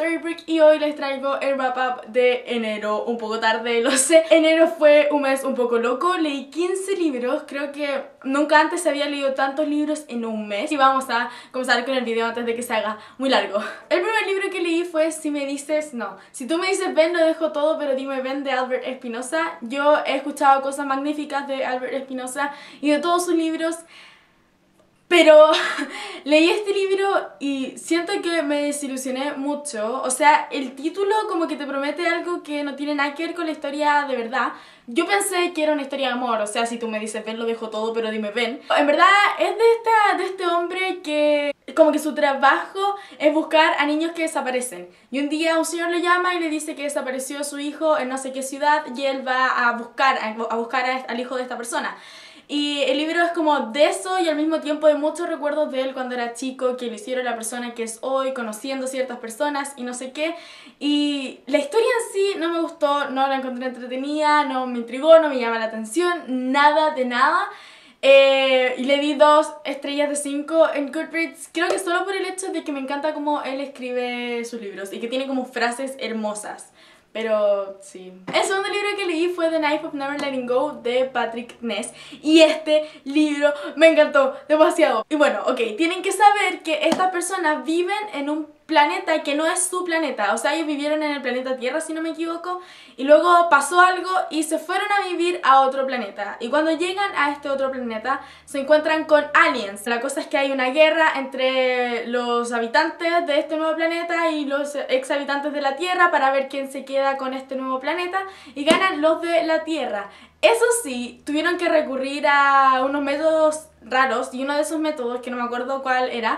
Storybrooke y hoy les traigo el wrap up de enero, un poco tarde, lo sé. Enero fue un mes un poco loco, leí 15 libros, creo que nunca antes había leído tantos libros en un mes. Y vamos a comenzar con el video antes de que se haga muy largo. El primer libro que leí fue Si tú me dices ven, lo dejo todo, pero dime ven, de Albert Espinosa. Yo he escuchado cosas magníficas de Albert Espinosa y de todos sus libros, pero leí este libro y siento que me desilusioné mucho. O sea, el título como que te promete algo que no tiene nada que ver con la historia de verdad. Yo pensé que era una historia de amor, o sea, si tú me dices ven, lo dejo todo, pero dime ven. En verdad es de este hombre que como que su trabajo es buscar a niños que desaparecen. Y un día un señor le llama y le dice que desapareció su hijo en no sé qué ciudad y él va a buscar al hijo de esta persona. Y el libro es como de eso y al mismo tiempo de muchos recuerdos de él cuando era chico, que lo hicieron la persona que es hoy, conociendo ciertas personas y no sé qué. Y la historia en sí no me gustó, no la encontré entretenida, no me intrigó, no me llama la atención, nada de nada. Y le di 2 estrellas de 5 en Goodreads, creo que solo por el hecho de que me encanta cómo él escribe sus libros y que tiene como frases hermosas. Pero sí. El segundo libro que leí fue The Knife of Never Letting Go de Patrick Ness. Y este libro me encantó demasiado. Y bueno, ok, tienen que saber que estas personas viven en un planeta que no es su planeta. O sea, ellos vivieron en el planeta Tierra, si no me equivoco, y luego pasó algo y se fueron a vivir a otro planeta. Y cuando llegan a este otro planeta se encuentran con aliens. La cosa es que hay una guerra entre los habitantes de este nuevo planeta y los ex habitantes de la Tierra para ver quién se queda con este nuevo planeta, y ganan los de la Tierra. Eso sí, tuvieron que recurrir a unos métodos raros, y uno de esos métodos, que no me acuerdo cuál era,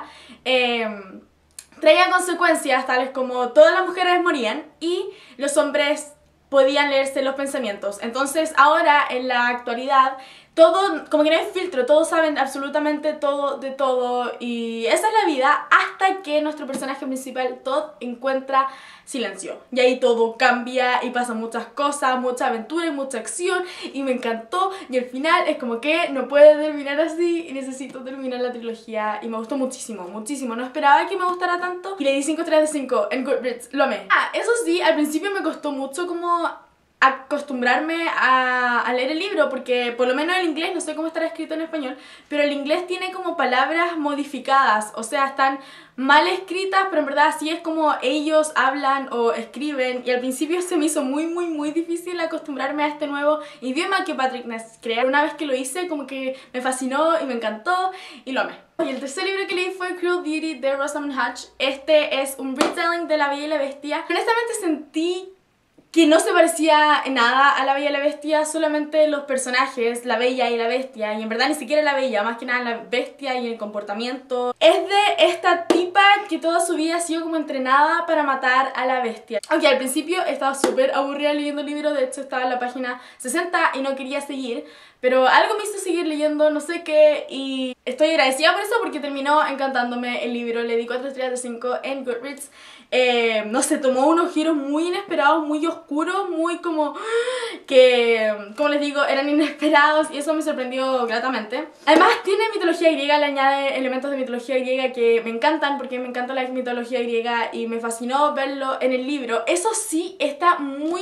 traía consecuencias tales como todas las mujeres morían y los hombres podían leerse los pensamientos. Entonces ahora, en la actualidad, todo, como que no hay filtro, todos saben absolutamente todo de todo, y esa es la vida hasta que nuestro personaje principal, Todd, encuentra silencio. Y ahí todo cambia y pasan muchas cosas, mucha aventura y mucha acción, y me encantó. Y al final es como que no puede terminar así y necesito terminar la trilogía, y me gustó muchísimo, muchísimo. No esperaba que me gustara tanto y le di 5 estrellas de 5 en Goodreads, lo amé. Eso sí, al principio me costó mucho como acostumbrarme a leer el libro, porque por lo menos el inglés, no sé cómo estará escrito en español, pero el inglés tiene como palabras modificadas, o sea, están mal escritas, pero en verdad así es como ellos hablan o escriben, y al principio se me hizo muy difícil acostumbrarme a este nuevo idioma que Patrick Ness crea. Una vez que lo hice, como que me fascinó y me encantó y lo amé. Y el tercer libro que leí fue Cruel Beauty de Rosamund Hodge. Este es un retelling de La Bella y la Bestia. Honestamente sentí que no se parecía en nada a La Bella y la Bestia, solamente los personajes, la Bella y la Bestia, y en verdad ni siquiera la Bella, más que nada la Bestia y el comportamiento. Es de esta tipa que toda su vida ha sido como entrenada para matar a la Bestia. Aunque al principio estaba súper aburrida leyendo el libro, de hecho estaba en la página 60 y no quería seguir, pero algo me hizo seguir leyendo, no sé qué, y estoy agradecida por eso porque terminó encantándome el libro. Le di 4 estrellas de 5 en Goodreads. No sé, tomó unos giros muy inesperados, muy oscuros, muy como que, como les digo, eran inesperados, y eso me sorprendió gratamente. Además tiene mitología griega, le añade elementos de mitología griega que me encantan, porque me encanta la mitología griega y me fascinó verlo en el libro. Eso sí, está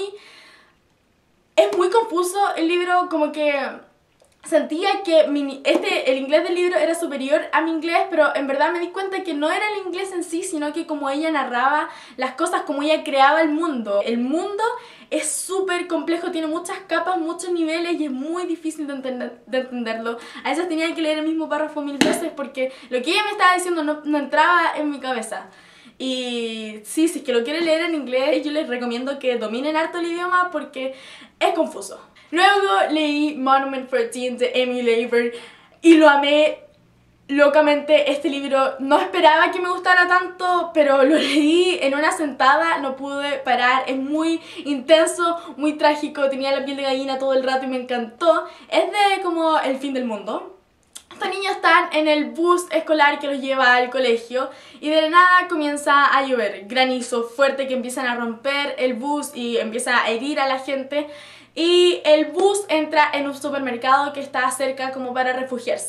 es muy confuso el libro, como que sentía que el inglés del libro era superior a mi inglés, pero en verdad me di cuenta que no era el inglés en sí, sino que como ella narraba las cosas, como ella creaba el mundo. El mundo es súper complejo, tiene muchas capas, muchos niveles, y es muy difícil de entenderlo. A veces tenía que leer el mismo párrafo 1000 veces porque lo que ella me estaba diciendo no entraba en mi cabeza. Y sí, si es que lo quieren leer en inglés, yo les recomiendo que dominen harto el idioma porque es confuso. Luego leí Monument 13 de Emily Lever y lo amé locamente. Este libro no esperaba que me gustara tanto, pero lo leí en una sentada, no pude parar. Es muy intenso, muy trágico, tenía la piel de gallina todo el rato y me encantó. Es de como el fin del mundo. Estos niños están en el bus escolar que los lleva al colegio y de la nada comienza a llover, granizo fuerte que empiezan a romper el bus y empieza a herir a la gente. Y el bus entra en un supermercado que está cerca como para refugiarse.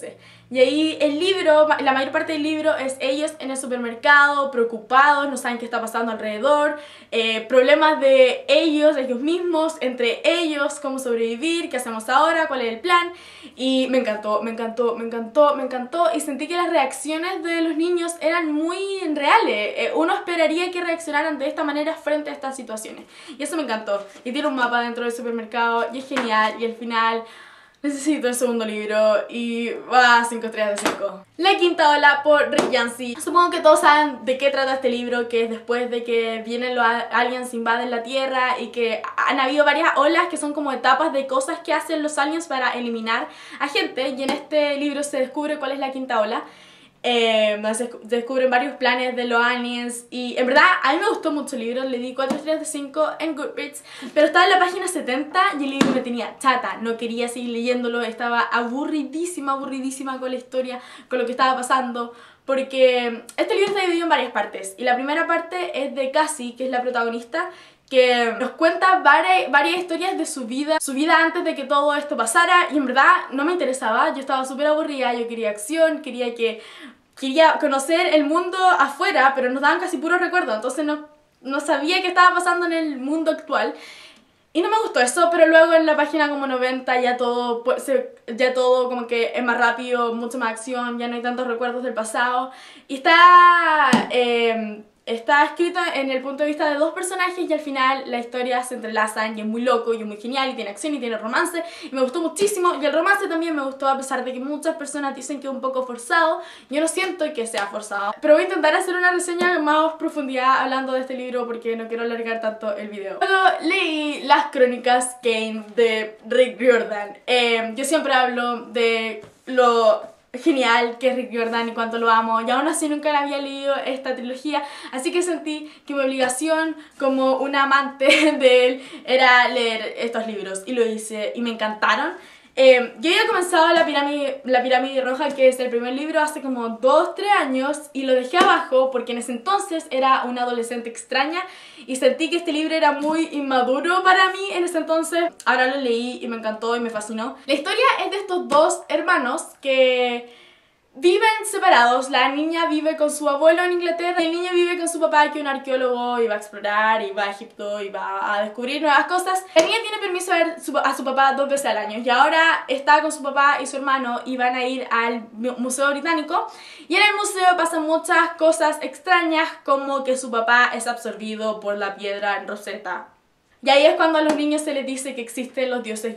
Y ahí el libro, la mayor parte del libro es ellos en el supermercado, preocupados, no saben qué está pasando alrededor, problemas de ellos mismos, entre ellos, cómo sobrevivir, qué hacemos ahora, cuál es el plan. Y me encantó, me encantó, me encantó, me encantó. Y sentí que las reacciones de los niños eran muy reales. Uno esperaría que reaccionaran de esta manera frente a estas situaciones. Y eso me encantó. Y tiene un mapa dentro del supermercado y es genial. Y al final... necesito el segundo libro y va 5 estrellas de 5. La quinta ola por Rick Yancey. Supongo que todos saben de qué trata este libro, que es después de que vienen los aliens, invaden la Tierra y que han habido varias olas que son como etapas de cosas que hacen los aliens para eliminar a gente, y en este libro se descubre cuál es la quinta ola. Se descubren varios planes de los aliens y en verdad a mí me gustó mucho el libro, le di 4 estrellas de 5 en Goodreads, pero estaba en la página 70 y el libro me tenía chata, no quería seguir leyéndolo, estaba aburridísima, aburridísima con la historia, con lo que estaba pasando, porque este libro está dividido en varias partes y la primera parte es de Cassie, que es la protagonista, que nos cuenta varias historias de su vida antes de que todo esto pasara, y en verdad no me interesaba, yo estaba súper aburrida, yo quería acción, quería conocer el mundo afuera, pero nos daban casi puros recuerdos, entonces no sabía qué estaba pasando en el mundo actual. Y no me gustó eso, pero luego en la página como 90 ya todo como que es más rápido, mucha más acción, ya no hay tantos recuerdos del pasado. Y está escrito en el punto de vista de dos personajes y al final la historia se entrelazan y es muy loco y es muy genial y tiene acción y tiene romance y me gustó muchísimo, y el romance también me gustó a pesar de que muchas personas dicen que es un poco forzado. Yo no siento que sea forzado, pero voy a intentar hacer una reseña con más profundidad hablando de este libro porque no quiero alargar tanto el video. Luego leí Las Crónicas Kane de Rick Riordan. Yo siempre hablo de lo genial que es Rick Riordan y cuánto lo amo, y aún así nunca había leído esta trilogía, así que sentí que mi obligación como una amante de él era leer estos libros, y lo hice y me encantaron. Yo había comenzado la pirámide Roja, que es el primer libro, hace como 2-3 años y lo dejé abajo porque en ese entonces era una adolescente extraña y sentí que este libro era muy inmaduro para mí en ese entonces. Ahora lo leí y me encantó y me fascinó. La historia es de estos dos hermanos que viven separados. La niña vive con su abuelo en Inglaterra y el niño vive con su papá, que es un arqueólogo y va a explorar y va a Egipto y va a descubrir nuevas cosas. La niña tiene permiso de ver a su papá 2 veces al año y ahora está con su papá y su hermano y van a ir al Museo Británico, y en el museo pasan muchas cosas extrañas, como que su papá es absorbido por la piedra Rosetta. Y ahí es cuando a los niños se les dice que existen los dioses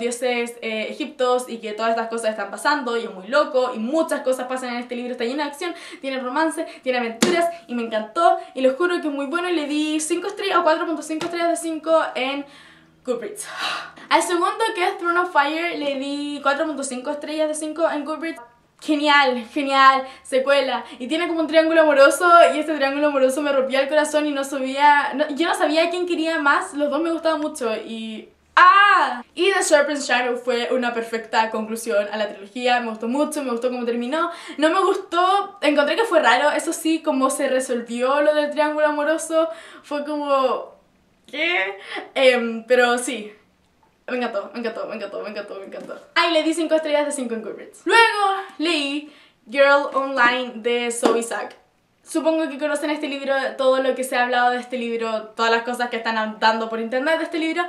egipcios y que todas estas cosas están pasando y es muy loco y muchas cosas pasan en este libro. Está lleno de acción, tiene romance, tiene aventuras y me encantó y les juro que es muy bueno, y le di 5 estrellas o 4.5 estrellas de 5 en Goodreads. Al segundo, que es Throne of Fire, le di 4.5 estrellas de 5 en Goodreads. Genial, genial, secuela, y tiene como un triángulo amoroso y este triángulo amoroso me rompía el corazón y yo no sabía quién quería más, los dos me gustaban mucho y... ¡ah! Y The Serpent's Shadow fue una perfecta conclusión a la trilogía, me gustó mucho, me gustó cómo terminó, no me gustó, encontré que fue raro, eso sí, cómo se resolvió lo del triángulo amoroso, fue como... ¿qué? Pero sí. Me encantó, me encantó, me encantó, me encantó, me encantó. Ay, le di 5 estrellas de 5 en Goodreads. Luego leí Girl Online de Zoe Sack. Supongo que conocen este libro, todo lo que se ha hablado de este libro, todas las cosas que están dando por internet de este libro.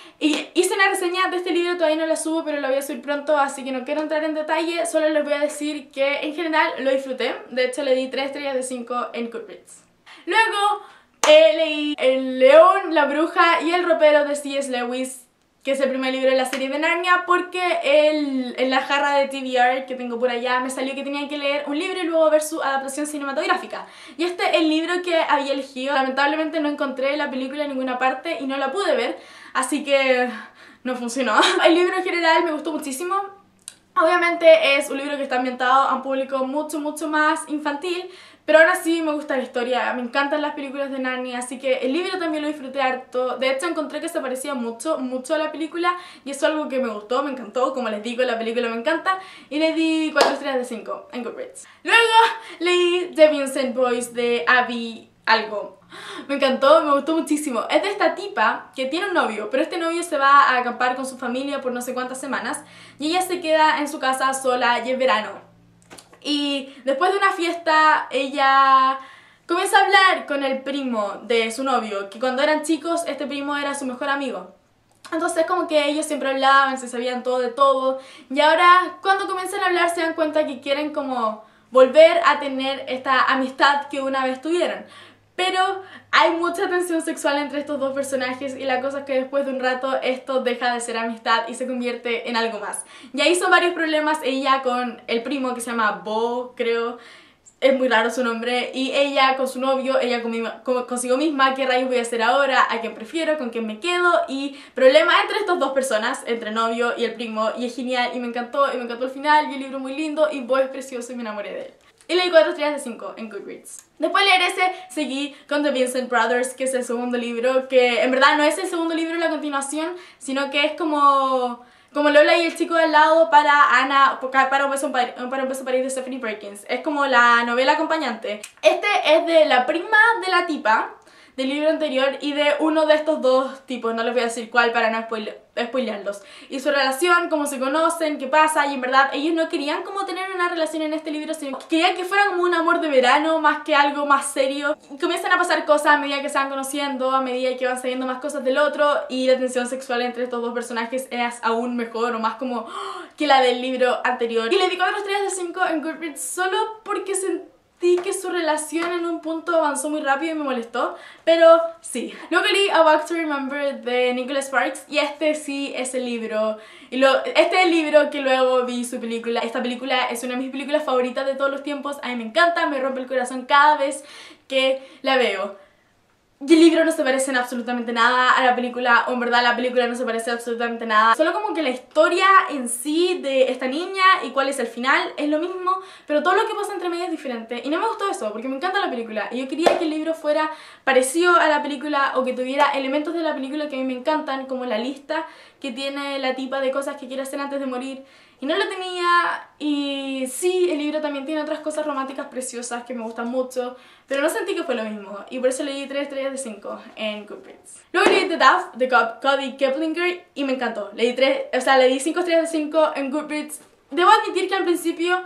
Y hice una reseña de este libro, todavía no la subo, pero la voy a subir pronto, así que no quiero entrar en detalle. Solo les voy a decir que en general lo disfruté. De hecho, le di 3 estrellas de 5 en Goodreads. Luego leí El León, la Bruja y el Ropero de C.S. Lewis, que es el primer libro de la serie de Narnia, porque en la jarra de TBR que tengo por allá me salió que tenía que leer un libro y luego ver su adaptación cinematográfica. Y este es el libro que había elegido. Lamentablemente no encontré la película en ninguna parte y no la pude ver, así que no funcionó. El libro en general me gustó muchísimo. Obviamente es un libro que está ambientado a un público mucho más infantil, pero ahora sí me gusta la historia, me encantan las películas de Narnia, así que el libro también lo disfruté harto. De hecho encontré que se parecía mucho a la película y eso es algo que me gustó, me encantó. Como les digo, la película me encanta y le di 4 estrellas de 5 en Goodreads. Luego leí The Vincent Boys de Abby algo. Me encantó, me gustó muchísimo. Es de esta tipa que tiene un novio, pero este novio se va a acampar con su familia por no sé cuántas semanas y ella se queda en su casa sola y es verano. y después de una fiesta ella comienza a hablar con el primo de su novio, que cuando eran chicos este primo era su mejor amigo. Entonces como que ellos siempre hablaban, se sabían todo de todo, y ahora cuando comienzan a hablar se dan cuenta que quieren como volver a tener esta amistad que una vez tuvieron. Pero hay mucha tensión sexual entre estos dos personajes y la cosa es que después de un rato esto deja de ser amistad y se convierte en algo más. Y ahí son varios problemas, ella con el primo que se llama Bo, creo, es muy raro su nombre, y ella con su novio, ella consigo misma, ¿qué rayos voy a hacer ahora? ¿A quién prefiero? ¿Con quién me quedo? Y problemas entre estas dos personas, entre el novio y el primo, y es genial, y me encantó el final, y el libro muy lindo, y Bo es precioso y me enamoré de él. Y leí 4 estrellas de 5 en Goodreads. Después de leer ese, seguí con The Vincent Brothers, que es el segundo libro, que en verdad no es el segundo libro en la continuación, sino que es como Lola y el chico de al lado para Ana, para un beso París de Stephanie Perkins. Es como la novela acompañante. Este es de la prima de la tipa del libro anterior y de uno de estos dos tipos, no les voy a decir cuál para no spoilearlos. Y su relación, cómo se conocen, qué pasa, y en verdad ellos no querían como tener una relación en este libro, sino que querían que fuera como un amor de verano más que algo más serio. Y comienzan a pasar cosas a medida que se van conociendo, a medida que van sabiendo más cosas del otro, y la tensión sexual entre estos dos personajes es aún mejor o más como que la del libro anterior. Y le di 4 estrellas de 5 en Goodreads solo porque sentí que su relación en un punto avanzó muy rápido y me molestó, pero sí. Luego leí A Walk to Remember de Nicholas Sparks y este sí es el libro. Este es el libro que luego vi su película. Esta película es una de mis películas favoritas de todos los tiempos. A mí me encanta, me rompe el corazón cada vez que la veo. Y el libro no se parece en absolutamente nada a la película, o en verdad la película no se parece absolutamente nada. Solo como que la historia en sí de esta niña y cuál es el final es lo mismo, pero todo lo que pasa entre medio es diferente. Y no me gustó eso, porque me encanta la película. Y yo quería que el libro fuera parecido a la película o que tuviera elementos de la película que a mí me encantan, como la lista que tiene la tipa de cosas que quiere hacer antes de morir. Y no lo tenía, y sí, el libro también tiene otras cosas románticas preciosas que me gustan mucho, pero no sentí que fue lo mismo, y por eso leí 3 estrellas de 5 en Goodreads. Luego leí The Duff de Cody Keplinger y me encantó. Le di 5 estrellas de 5 en Goodreads. Debo admitir que al principio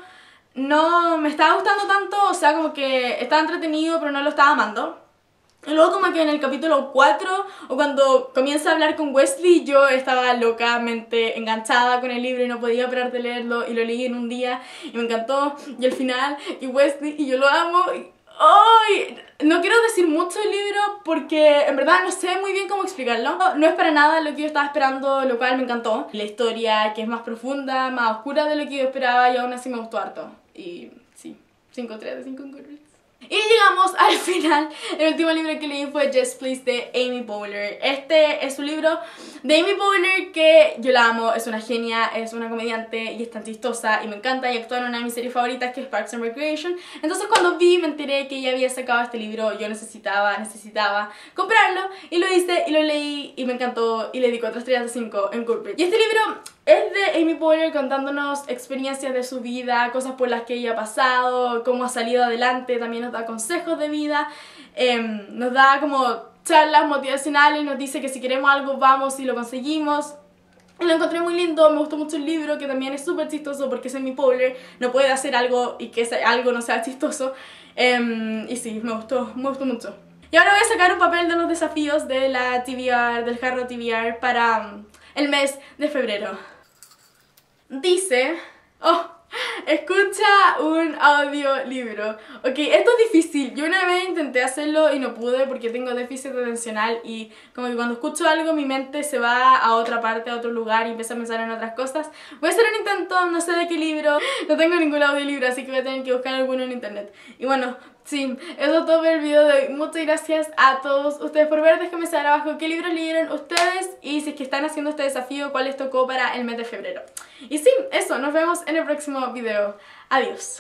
no me estaba gustando tanto, o sea, como que estaba entretenido, pero no lo estaba amando. Y luego como que en el capítulo 4 o cuando comienza a hablar con Wesley, yo estaba locamente enganchada con el libro y no podía parar de leerlo, y lo leí en un día y me encantó, y el final, y Wesley, y yo lo amo. ¡Ay! No quiero decir mucho del libro porque en verdad no sé muy bien cómo explicarlo. No es para nada lo que yo estaba esperando, lo cual me encantó. La historia que es más profunda, más oscura de lo que yo esperaba, y aún así me gustó harto. Y sí, 5 estrellas de 5 en Goodreads. Y llegamos al final. El último libro que leí fue Yes Please de Amy Poehler. Este es un libro de Amy Poehler que yo la amo, es una genia, es una comediante y es tan chistosa y me encanta, y actúa en una de mis series favoritas que es Parks and Recreation. Entonces cuando me enteré que ella había sacado este libro, yo necesitaba comprarlo, y lo hice y lo leí y me encantó, y le di 4 estrellas de 5 en Goodreads. Y este libro es de Amy Poehler contándonos experiencias de su vida, cosas por las que ella ha pasado, cómo ha salido adelante, también nos da consejos de vida, nos da como charlas motivacionales, nos dice que si queremos algo vamos y lo conseguimos. Y lo encontré muy lindo, me gustó mucho el libro, que también es súper chistoso porque es Amy Poehler, no puede hacer algo y que ese algo no sea chistoso. Y sí, me gustó mucho. Y ahora voy a sacar un papel de los desafíos de la TBR, del jarro TBR para el mes de febrero. Dice... escucha un audiolibro. Ok, esto es difícil. Yo una vez intenté hacerlo y no pude porque tengo déficit atencional, y como que cuando escucho algo mi mente se va a otra parte, a otro lugar, y empieza a pensar en otras cosas. Voy a hacer un intento, no sé de qué libro, no tengo ningún audiolibro, así que voy a tener que buscar alguno en internet. Y bueno, sí, eso es todo por el video de hoy. Muchas gracias a todos ustedes por ver. Déjenme saber abajo qué libros leyeron ustedes y si es que están haciendo este desafío, cuál les tocó para el mes de febrero. Y sí, eso, nos vemos en el próximo video. Adiós.